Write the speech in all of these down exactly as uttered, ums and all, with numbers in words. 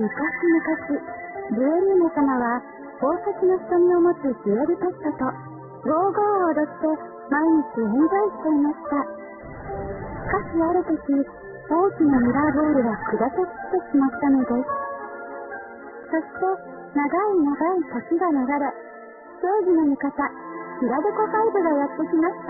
々、ジュエリーヌ様は宝石の瞳を持つジュエルペットとゴーゴーを踊って毎日エンジョイしていました。しかしある時、大きなミラーボールが砕け散ってしまったのです。そして長い長い時が流れ、正義の味方キラデコファイブがやってきました。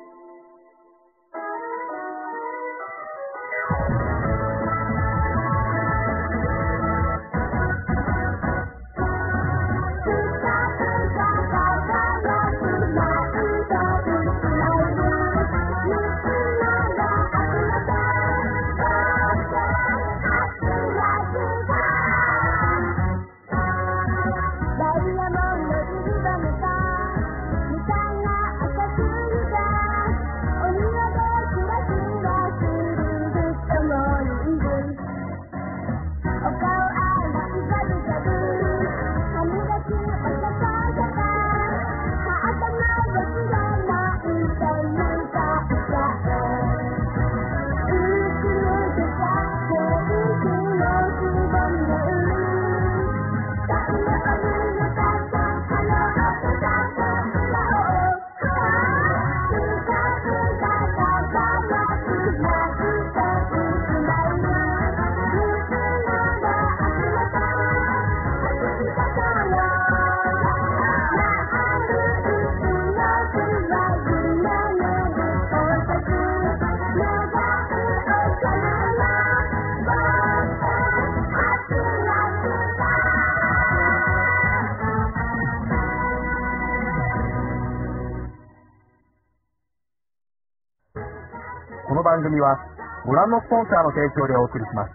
この番組はご覧のスポンサーの提供でお送りします。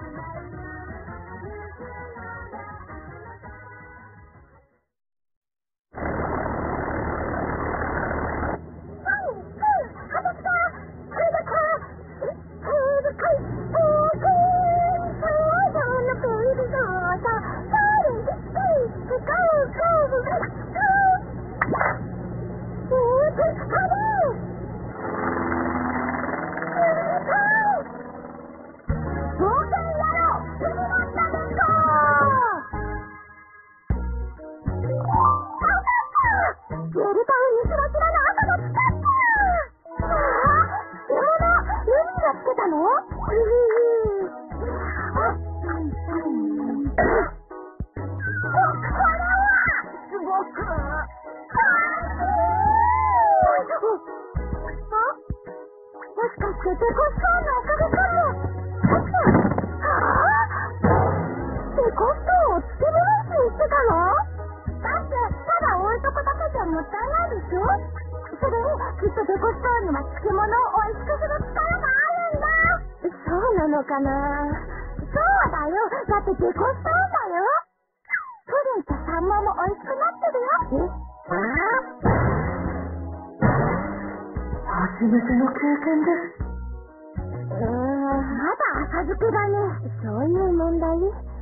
初めての経験です。えー、まだ浅漬けだね。そういう問題？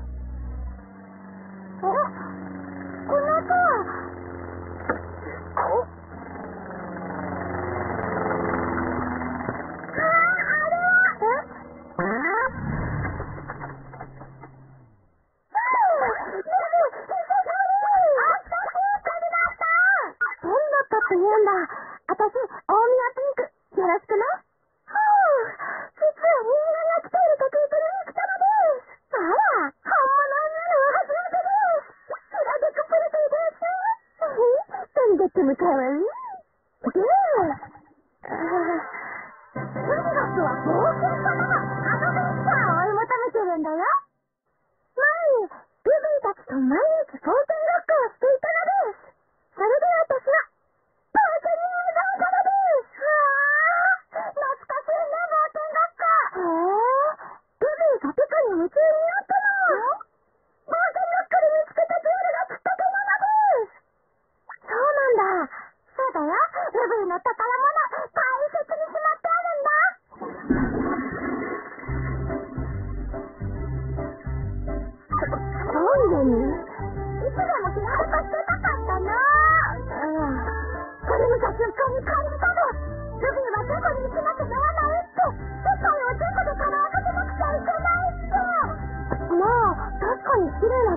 え、このさ、こああ、あれは、えって言うんだ。あたし、大宮ピンク、よろしくね。はぁ、実はみんなが来ていると聞いて見に来たのです。あら、本物を見るのは初めてです。キラデコプリティです。とにかくもかわいい。で、あぁ、とにかくは冒険家のアドベンチャーを追い求めてるんだよ。前に、ルビーたちと毎日冒険ごっこをしていたのです。それで私は、冒険に目覚めたのです。わぁ、懐かしいね、冒険ごっこ。へぇ、ルビーがテクに夢中になったの。冒険ごっこで見つけたジュエルがきっかけなのです。そうなんだ。そうだよ、ルビーの宝物、大切にしまってあるんだ。そ、そういうに、いつでも気配としてたかったな。うん。これ見た瞬間に感じたの。ルビーはチェコに行かなきゃならないって。世界をチェコでカラーかけなくちゃいけないって。もう、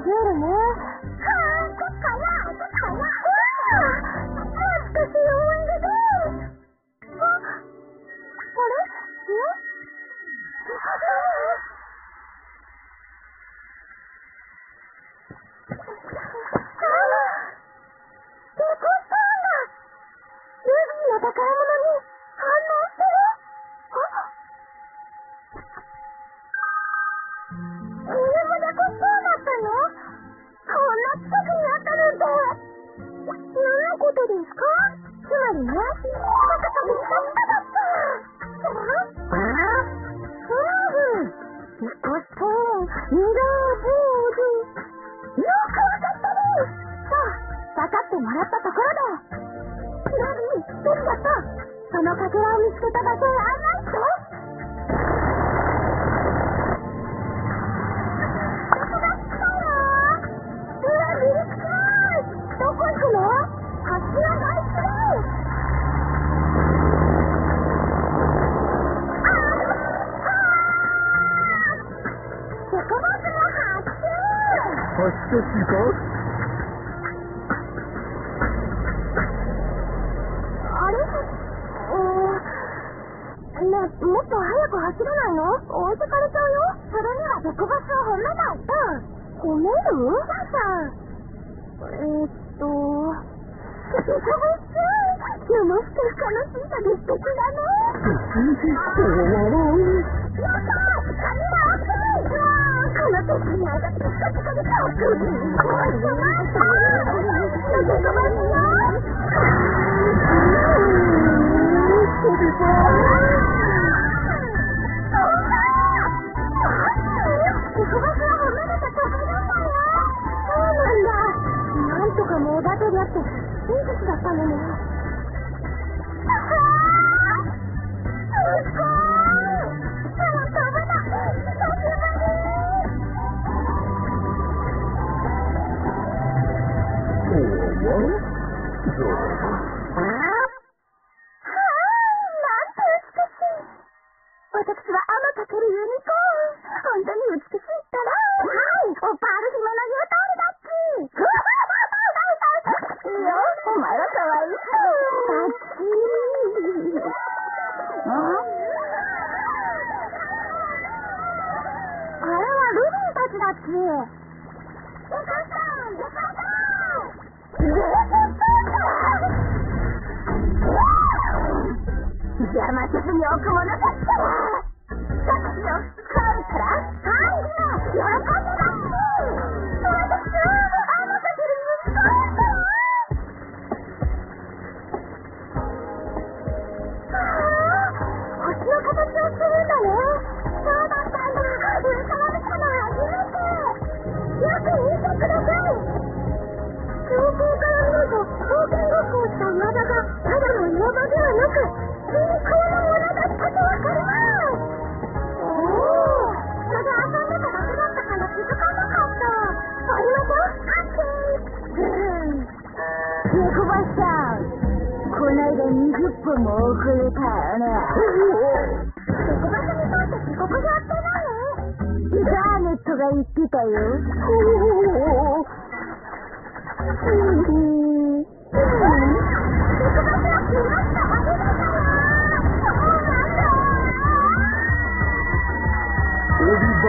増えるね。はぁ、そっかな、そっかな。うわぁ、懐かしい思い出です。あ、あれ？え？あぁ、デコストーンだ。ルビーの宝物に反応してる。あ、これもデコストーンだったの？こんな近くにあったなんて。何のことですか？つまりね、まさか見つかっただった。ああ、うん、デコストーン、ミラーボール。よくわかったね。さあ、分かってもらったところで、ルビー、ルビーだった。そのかけらを見つけた場所へ案内して。どこ行くの？こっちはナイスです。デコバスの発見。 発射しか？ あれ？えー、ねえ、もっと早く走れないの？置いてかれちゃうよ。それにはデコバスを褒めないと。褒める？さあさあ。えーっと、デコバス、今日もふかふかのシートで素敵だね。やったー！髪が大きい！うわー、この時に上がってピカピカでかっこいい。怖いじゃないかー。デコバスよ。 飛びそう。 デコバスは褒めると飛べるんだよ。そうなんだ。なんとかもおだてりゃって真実だったのね。あはー、すごーい。空飛ぶの久しぶり。 おや？どう？ あー、なんて美しい。私は天かけるユニコーン。本当に美しいったら。はい、オパール姫の言う通りだっち。いいよ、お前は可愛い。タッチー。あれはルビーたちだっち。デコストーン、デコストーン。デコストーン。邪魔せずに置くものだったら。タッチを使うから。はい、喜んでだっち。私はあなたけるユニコーンだよ。星の形をしてるんだね。そうだったんだ。上から見たの初めて。よく見てください。上空から見ると冒険ごっこをした岩場がただの岩場ではなくユニコーンのものだったとわかります。おお、それ遊んでただけだったから気づかなかった。撮りましょう。オッケー。うん。デコバスさん、こないだにじゅっぷんも遅れたよね。デコバスにとって時刻表って何？ガーネットが言ってたよ。おお。うん。デコバスは来ました。ありがとう。そうなんだ。 飛びます。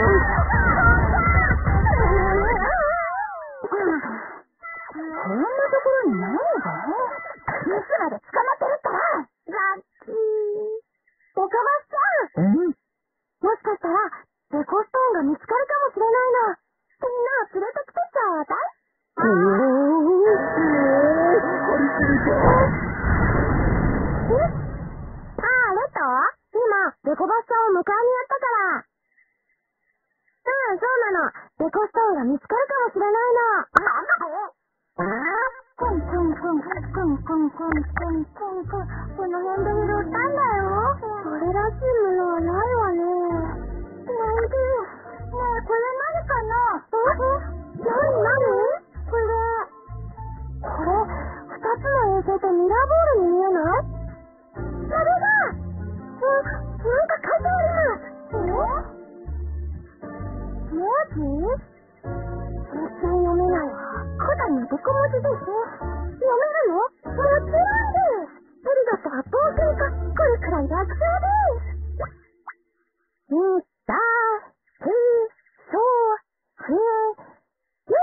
こんなところに何が？ミスまで捕まってるから。ラッキー。デコバスちゃん。 ん？ もしかしたらデコストーンが見つかるかもしれないの。みんなを連れてきてちょうだい。 おお、張り切りか。 え？ああ、レッド？今、デコバスちゃんを迎えにやったから。うん、そうなの。デコストーンが見つかるかもしれないの。なんだと？ああ、コンコンコンコンコンコンコンコンコンコン。この辺で拾ったんだよ。それらしいものはないわね。ないで。ねえ、これ何かな？え？何何？これ、これ、二つの衛星とミラーボールに見えない？それだ！え、なんか書いてある。え？文字？そ全然読めないわ。古代のデコ文字ですね。読めるの？もちろんです。ペリドットは当然か、これくらい楽勝です。み、だ、ひ、しょ、ひ、です。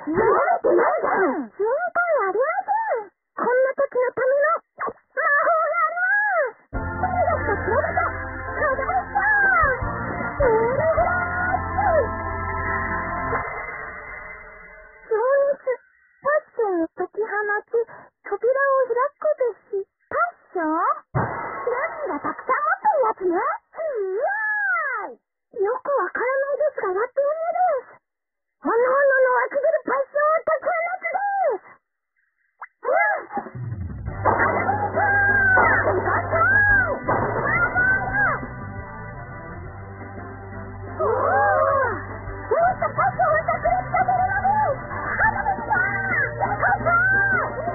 読めてないじゃん。心配ありません。こんな時のための魔法があります。ペリドットプロデカ、プロデカー、ウールフラッシュ。情熱、パッションを解き放ち、扉を開くべし。パッション？ルビーがたくさん持ってるやつね。うわーい。よくわからないですが、やってみるです。おのおのの湧き出るパッションを解き放つです。うん。あらみさーん、ガチャーン。おー、もっとパッションを炸裂させるのです。あらみさーん、ガチャーン。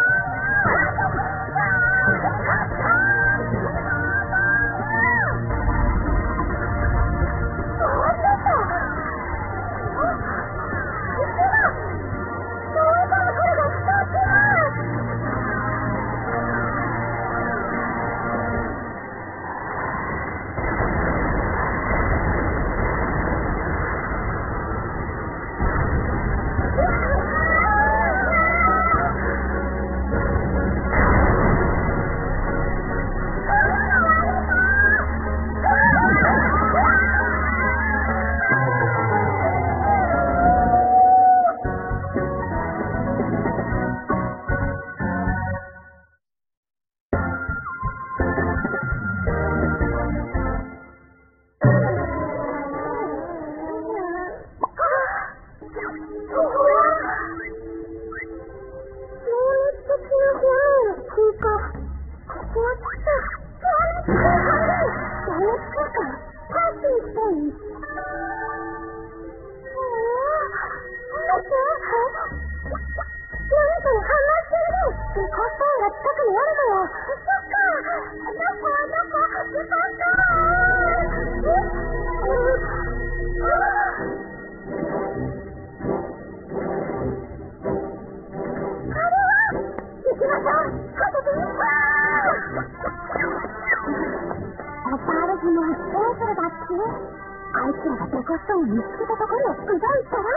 あいつらがデコストーンを見つけたところを砕いたら、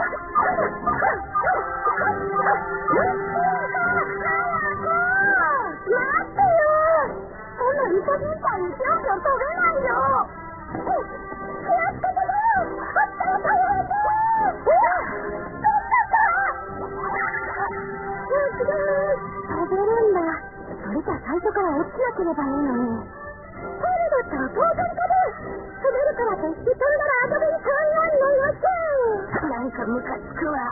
待ってよ。そんなイカじいさんにぴょんぴょん飛べないよ。気をつけてね。あったら頼れて。うわっ、どうしたか。すげえ、飛べるんだ。それじゃ最初から落ちなければいいのに。ペリドットは当然かです。滑るからといって飛んだら遊びに変わりはいないません。なんかムカつくわ。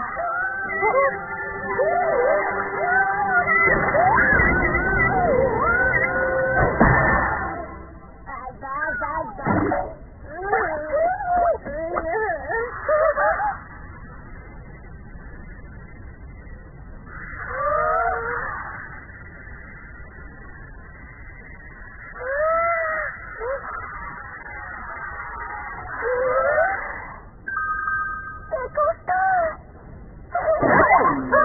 あ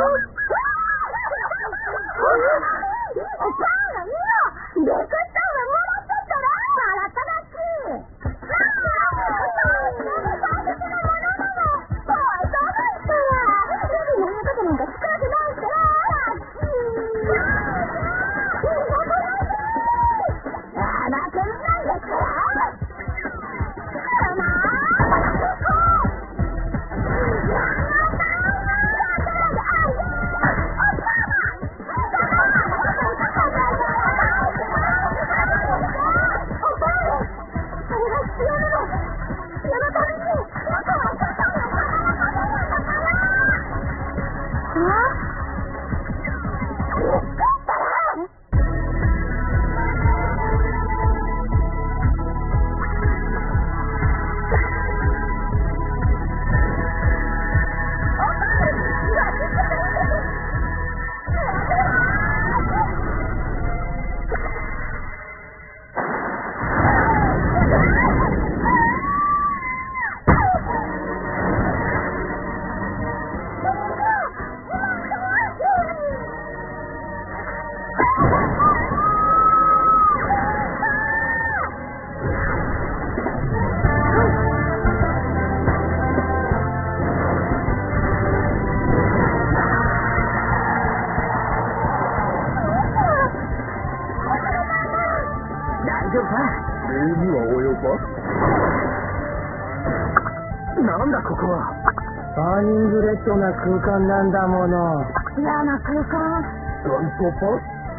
なんだここは。 バーニングレッドな空間なんだもの。 嫌な空間。 ライトパス。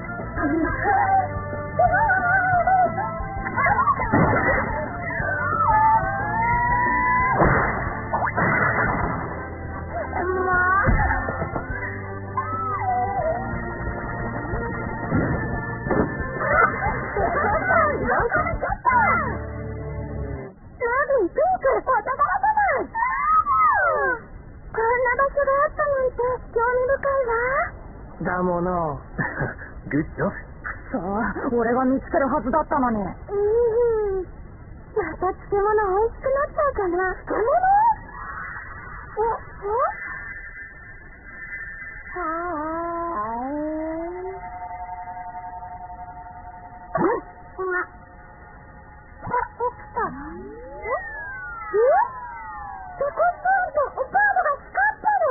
だもの。 グッジョブ。 そう、俺が見つけるはずだったのに。うん。また漬物美味しくなっちゃうかな。漬物？お、お？はーい。うん？あ、あ、起きた。え？え？デコストーンとオパールが光ってる？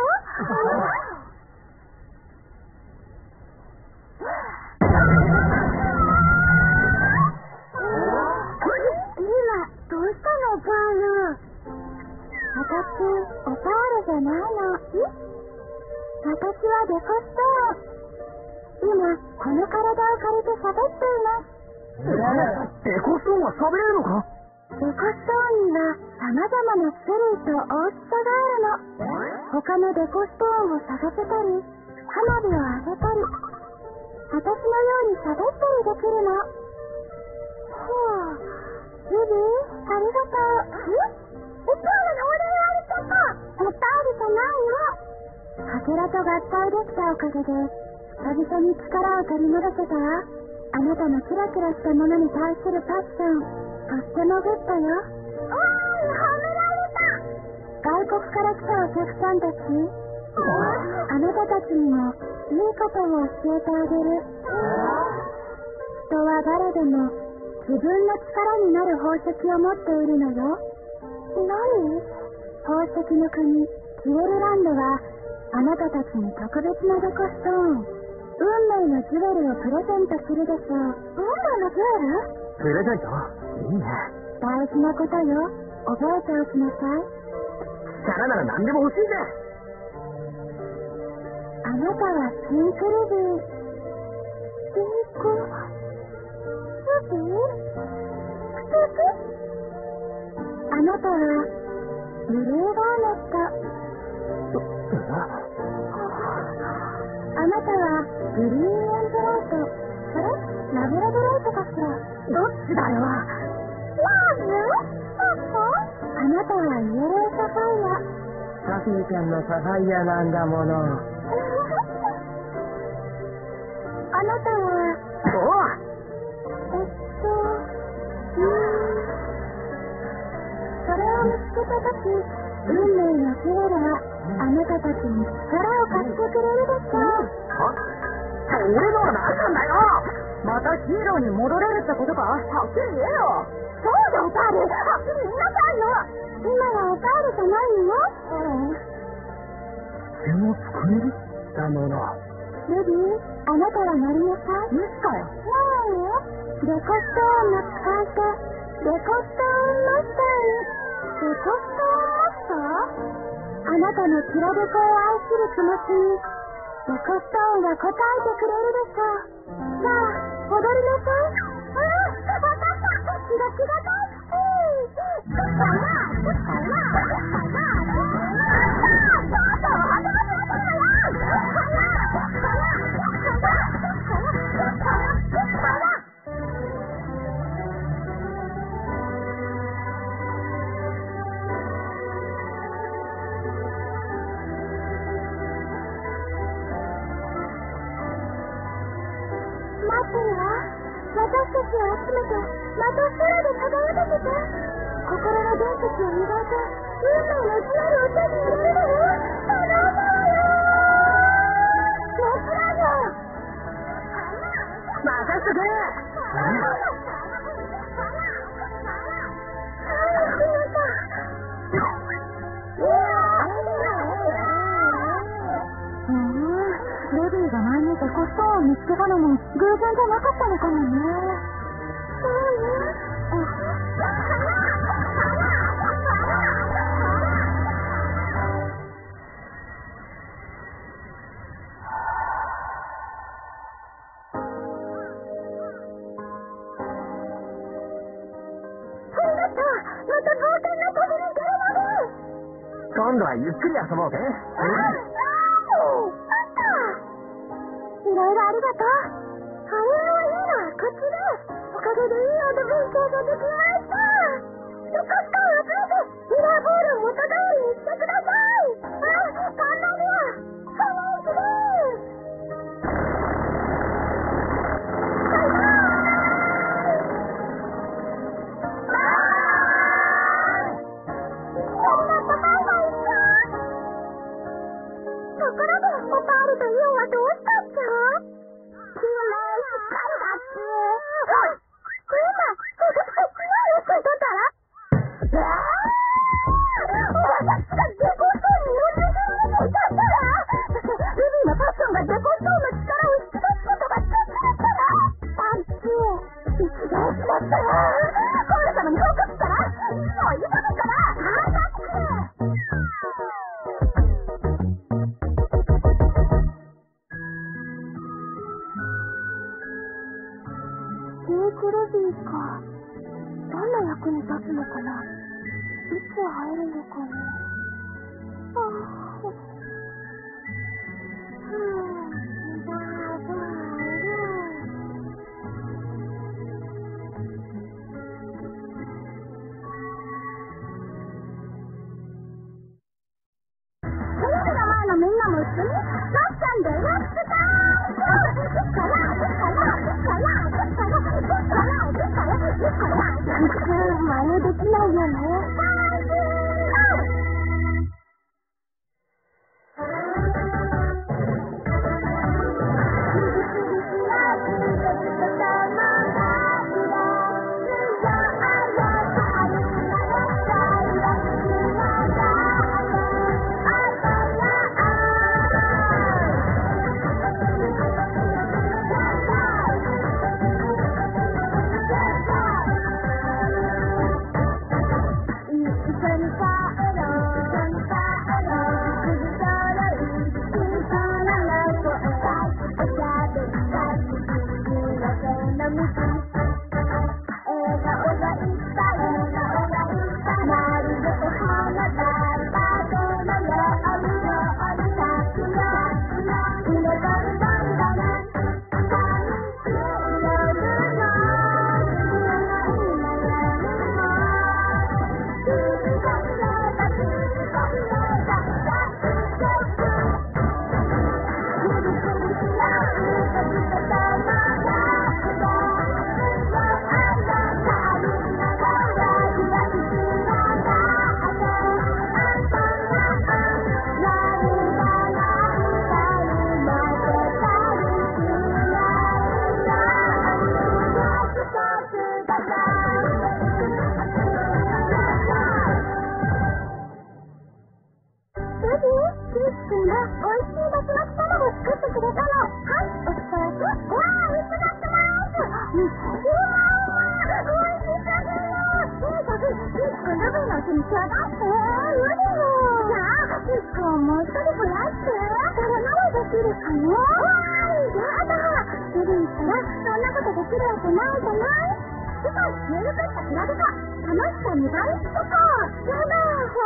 私、オパールじゃないの。ん？私はデコストーン。今、この体を借りて喋っています。 えー、デコストーンは喋れるのか？ デコストーンには様々な種類と大きさがあるの。他のデコストーンを探せたり、花火をあげたり、私のように喋ったりできるの。ほう、ルビー、ありがとう。ん？オパールの俺がありちゃった。オパールじゃないの。かけらと合体できたおかげで久々に力を取り戻せたわ。あなたのキラキラしたものに対するパッション、とってもグッドよ。おーい、褒められた。外国から来たお客さんたち、あなたたちにもいいことを教えてあげる。人は誰でも自分の力になる宝石を持っているのよ。何？宝石の国、ジュエルランドは、あなたたちに特別なデコストーン、運命のジュエルをプレゼントするでしょう。運命のジュエル？ プレゼント？いいね。 大事なことよ。覚えておきなさい。 力なら何でも欲しいぜ。 あなたはピンクルビー。ピンクルビー？素敵？あなたはブルーガーネット。あなたはグリーンエンジェライト。それ？ラブラブライトかしら。どっちだよ。ラブ？あなたはイエローサファイア。 サフィーちゃんのサファイアなんだもの。 あなたはえっとうーんそれを見つけたとき、運命のジュエルはあなたたちに力を貸してくれるでしょう。 は？俺のは何なんだよ。 またヒーローに戻れるってことか？はっきり言えよ。そうだ、オパール。はっきり言いなさいよ。今はオパールじゃないの？うん。 でも作れる？ だもの。 ルビー、あなたは乗りなさい。いつかよ。何？デコストーンの使い手、デコストーンマスターに。デコストーンマスター？あなたのキラデコを愛する気持ちにデコストーンが応えてくれるでしょう。さあ、踊りなさい。うん、わかった。キラキラ大好き。さあ、さあ、さあ、さ私たちを集めて、また空で輝かせて。心の原石を磨いて、運命のジュエルを手に入れるのよ。頼むよ。もちろんよ。 任せてくれ。 レディーが前にデコストーンを見つけたのも偶然じゃなかったのかもね。そうね。 今度はゆっくり遊ぼうぜ。 ああ、もう、あった。いろいろありがとう。あれはいいな、こっちです。おかげでいいアドベンチャーができました。よかったら集めて、ミラーボールを元通りにしてください。あ、頑張りや。そのうちです。ところで、オパールとイオンはどうしたっちゃ？きれいしっかりだっち。おい！これ今、そこそこ強い嘘とったら？えぇー！私がデコストーンによんじゅうせんえんでいたったら？ルビーのファッションがデコストーンの力を引き出すことができるったら？あっち、一番しまったら？コール様に報告したら？もう急ぐから！あたっち！ケークロビーか。どんな役に立つのかな。いつ会えるのかな。ああ。ふぅ、バーバーテレビの前のみんなも一緒にラッシャンでラップタイム。からからから真似できないよね。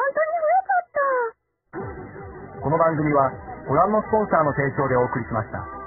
この番組はご覧のスポンサーの提供でお送りしました。